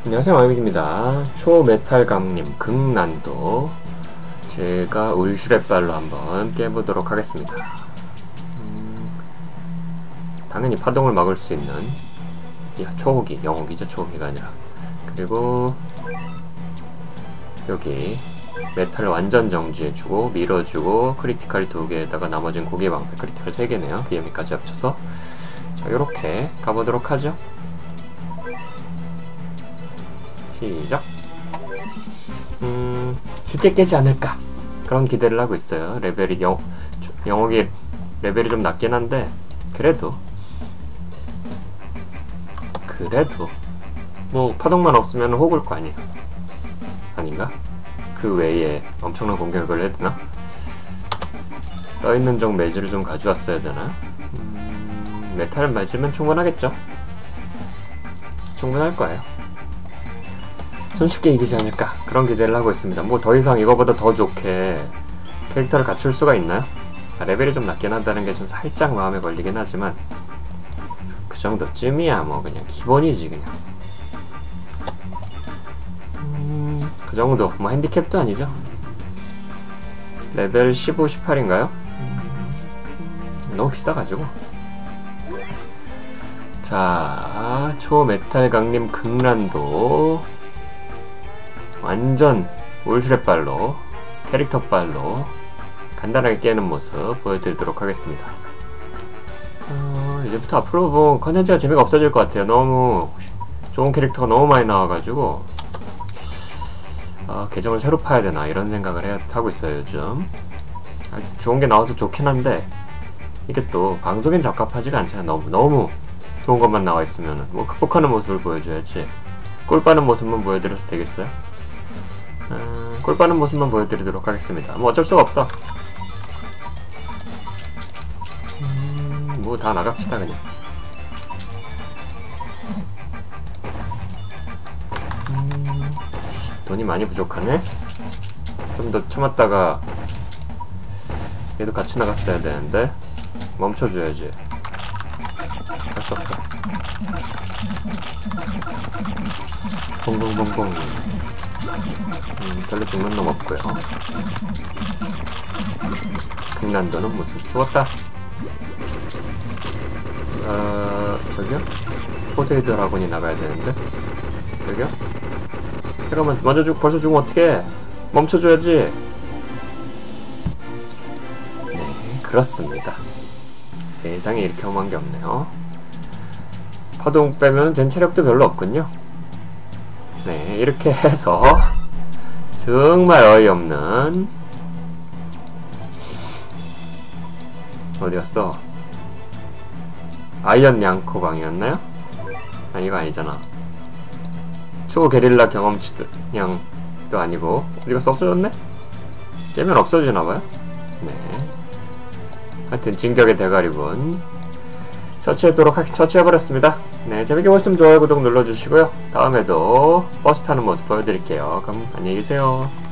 안녕하세요, 마미입니다. 초메탈 강림 극난도 제가 울슈렛발로 한번 깨보도록 하겠습니다. 당연히 파동을 막을 수 있는 초호기, 영호기죠. 초호기가 아니라. 그리고 여기 메탈을 완전 정지해주고 밀어주고 크리티컬이 2개에다가 나머지는 고기방패 크리티컬 3개네요. 기염이까지 합쳐서. 자, 요렇게 가보도록 하죠. 시작. 쉽게 깨지 않을까 그런 기대를 하고 있어요. 레벨이 영옥이 레벨이 좀 낮긴 한데 그래도 뭐 파동만 없으면 호구일 거 아니에요. 아닌가? 그 외에 엄청난 공격을 해야 되나? 떠있는 종 매지를 좀 가져왔어야 되나? 메탈 맞으면 충분하겠죠? 충분할 거예요. 손쉽게 이기지 않을까 그런 기대를 하고 있습니다. 뭐 더 이상 이거보다 더 좋게 캐릭터를 갖출 수가 있나요? 레벨이 좀 낮긴 한다는 게 좀 살짝 마음에 걸리긴 하지만 그 정도쯤이야 뭐 그냥 기본이지 그냥. 그 정도 뭐 핸디캡도 아니죠. 레벨 15, 18인가요? 너무 비싸가지고. 자, 초메탈 강림 극난도 완전 울슈렛발로 캐릭터발로 간단하게 깨는 모습 보여드리도록 하겠습니다. 이제부터 앞으로 뭐 컨텐츠가 재미가 없어질 것 같아요. 너무 좋은 캐릭터가 너무 많이 나와가지고 계정을 새로 파야 되나 이런 생각을 하고 있어요 요즘. 좋은 게 나와서 좋긴 한데 이게 또 방송엔 적합하지가 않잖아. 너무 좋은 것만 나와 있으면은 뭐 극복하는 모습을 보여줘야지. 꿀 빠는 모습만 보여드려서 되겠어요? 꿀 빠는 모습만 보여드리도록 하겠습니다. 뭐 어쩔 수가 없어. 뭐 다 나갑시다 그냥. 돈이 많이 부족하네? 좀 더 참았다가 얘도 같이 나갔어야 되는데 멈춰줘야지. 할 수 없다. 봉봉봉봉. 별로 죽는 놈 없고요. 극난도는 무슨 죽었다. 저기요? 포세이드 드라곤이 나가야 되는데 저기요? 잠깐만 벌써 죽으면 어떡해. 멈춰줘야지. 네, 그렇습니다. 세상에 이렇게 험한 게 없네요. 파동 빼면 젠 체력도 별로 없군요. 네, 이렇게 해서 정말 어이없는 어디갔어? 아이언 양코방이었나요? 아니 이거 아니잖아. 초 게릴라 경험치들 양도 아니고 어디가서 없어졌네? 깨면 없어지나봐요? 네, 하여튼 진격의 대가리군 처치해버렸습니다. 네, 재밌게 보셨으면 좋아요 구독 눌러주시고요. 다음에도 버스 타는 모습 보여드릴게요. 그럼 안녕히 계세요.